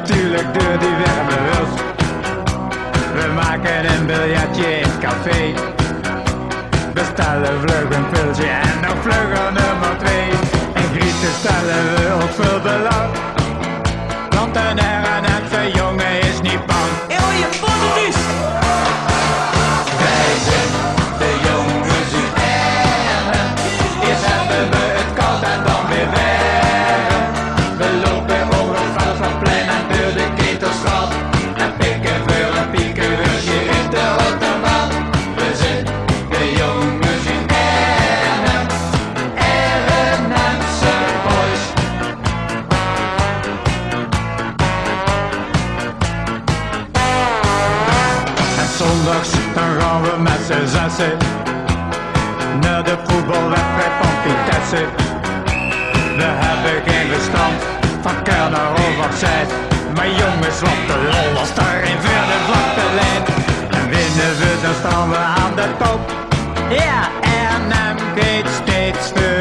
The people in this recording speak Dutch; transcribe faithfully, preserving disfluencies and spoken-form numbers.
natuurlijk door die warme rust. We maken een biljartje in het café. Bestellen vlug een pilsje en nog vlugger nummer twee. En grieten stellen we ook voor belang. Want een R en M'se jongen is niet bang. Heel je positief! Wij zijn de jongens uit Erren. Eerst hebben we het koud en dan weer werken. We lopen over het Vadersplein en door de Ketelstraat. En pikken voor een piekenwurstje in de automaat. We zijn de jongens uit Erren. R en M'se boys. En zondags dan gaan we met z'n zessen naar de voetbalwedstrijd van Vitesse. We hebben geen verstand van Kerner of Zet. Maar jongens, wat de lol als daar een verder vlakte lijn. En winnen we, dan staan we aan de top. Ja, R en M gaat steeds voor